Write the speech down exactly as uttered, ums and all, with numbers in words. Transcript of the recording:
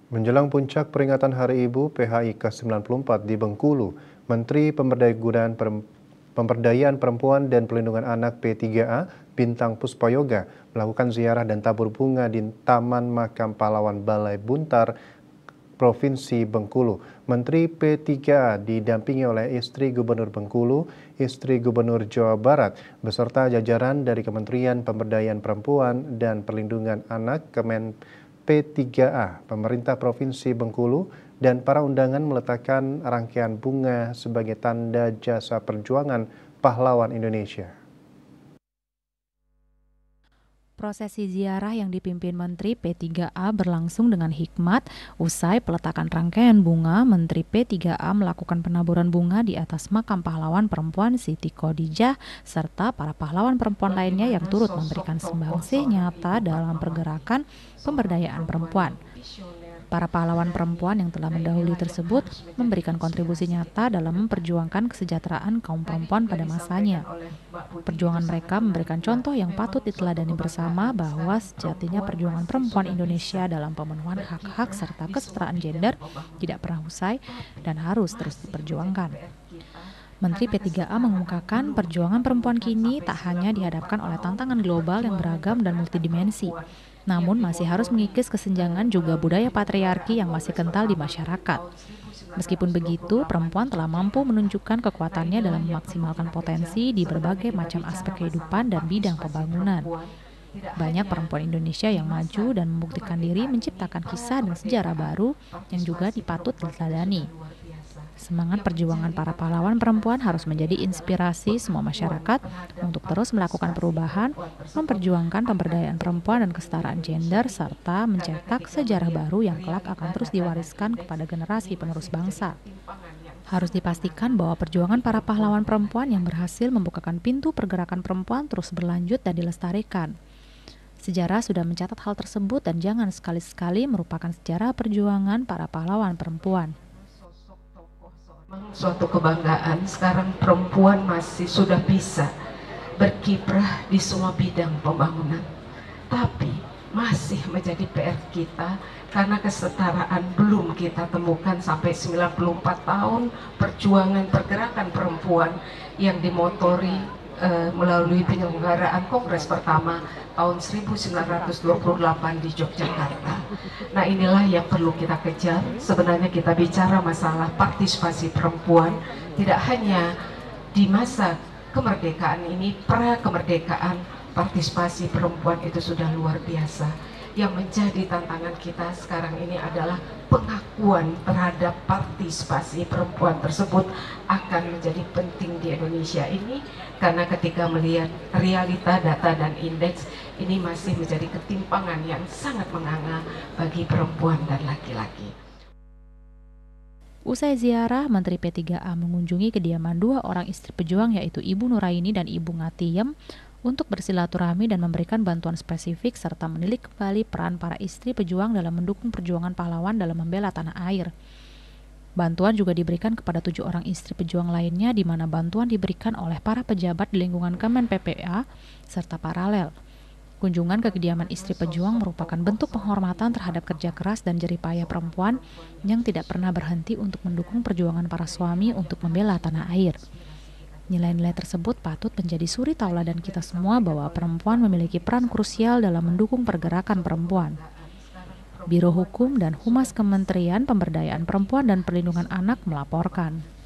Menjelang puncak peringatan Hari Ibu P H I ke sembilan puluh empat di Bengkulu, Menteri Pemberdayaan Pemberdayaan Perempuan dan Pelindungan Anak P tiga A, Bintang Puspayoga, melakukan ziarah dan tabur bunga di Taman Makam Pahlawan Balai Buntar, Provinsi Bengkulu. Menteri P tiga A didampingi oleh istri Gubernur Bengkulu, istri Gubernur Jawa Barat, beserta jajaran dari Kementerian Pemberdayaan Perempuan dan Perlindungan Anak Kemen P tiga A, pemerintah Provinsi Bengkulu, dan para undangan meletakkan rangkaian bunga sebagai tanda jasa perjuangan pahlawan Indonesia. Prosesi ziarah yang dipimpin Menteri P tiga A berlangsung dengan hikmat. Usai peletakan rangkaian bunga, Menteri P tiga A melakukan penaburan bunga di atas makam pahlawan perempuan Siti Khadijah serta para pahlawan perempuan lainnya yang turut memberikan sumbangsih nyata dalam pergerakan pemberdayaan perempuan. Para pahlawan perempuan yang telah mendahului tersebut memberikan kontribusi nyata dalam memperjuangkan kesejahteraan kaum perempuan pada masanya. Perjuangan mereka memberikan contoh yang patut diteladani bersama bahwa sejatinya perjuangan perempuan Indonesia dalam pemenuhan hak-hak serta kesetaraan gender tidak pernah usai dan harus terus diperjuangkan. Menteri P tiga A mengungkapkan perjuangan perempuan kini tak hanya dihadapkan oleh tantangan global yang beragam dan multidimensi, namun masih harus mengikis kesenjangan juga budaya patriarki yang masih kental di masyarakat. Meskipun begitu, perempuan telah mampu menunjukkan kekuatannya dalam memaksimalkan potensi di berbagai macam aspek kehidupan dan bidang pembangunan. Banyak perempuan Indonesia yang maju dan membuktikan diri menciptakan kisah dan sejarah baru yang juga dipatut diteladani. Semangat perjuangan para pahlawan perempuan harus menjadi inspirasi semua masyarakat untuk terus melakukan perubahan, memperjuangkan pemberdayaan perempuan dan kesetaraan gender, serta mencetak sejarah baru yang kelak akan terus diwariskan kepada generasi penerus bangsa. Harus dipastikan bahwa perjuangan para pahlawan perempuan yang berhasil membukakan pintu pergerakan perempuan terus berlanjut dan dilestarikan. Sejarah sudah mencatat hal tersebut dan jangan sekali-sekali merupakan sejarah perjuangan para pahlawan perempuan. Suatu kebanggaan, sekarang perempuan masih sudah bisa berkiprah di semua bidang pembangunan. Tapi masih menjadi P R kita karena kesetaraan belum kita temukan sampai sembilan puluh empat tahun perjuangan pergerakan perempuan yang dimotori Uh, melalui penyelenggaraan Kongres pertama tahun seribu sembilan ratus dua puluh delapan di Yogyakarta. Nah, inilah yang perlu kita kejar. Sebenarnya kita bicara masalah partisipasi perempuan tidak hanya di masa kemerdekaan ini, pra kemerdekaan partisipasi perempuan itu sudah luar biasa. Yang menjadi tantangan kita sekarang ini adalah pengakuan terhadap partisipasi perempuan tersebut akan menjadi penting di Indonesia ini, karena ketika melihat realita, data, dan indeks ini masih menjadi ketimpangan yang sangat menganga bagi perempuan dan laki-laki. Usai ziarah, Menteri P tiga A mengunjungi kediaman dua orang istri pejuang yaitu Ibu Nuraini dan Ibu Ngatiem untuk bersilaturahmi dan memberikan bantuan spesifik serta menilik kembali peran para istri pejuang dalam mendukung perjuangan pahlawan dalam membela tanah air. Bantuan juga diberikan kepada tujuh orang istri pejuang lainnya, di mana bantuan diberikan oleh para pejabat di lingkungan Kemen P P A serta paralel. Kunjungan ke kediaman istri pejuang merupakan bentuk penghormatan terhadap kerja keras dan jerih payah perempuan yang tidak pernah berhenti untuk mendukung perjuangan para suami untuk membela tanah air. Nilai-nilai tersebut patut menjadi suri tauladan kita semua bahwa perempuan memiliki peran krusial dalam mendukung pergerakan perempuan. Biro Hukum dan Humas Kementerian Pemberdayaan Perempuan dan Perlindungan Anak melaporkan.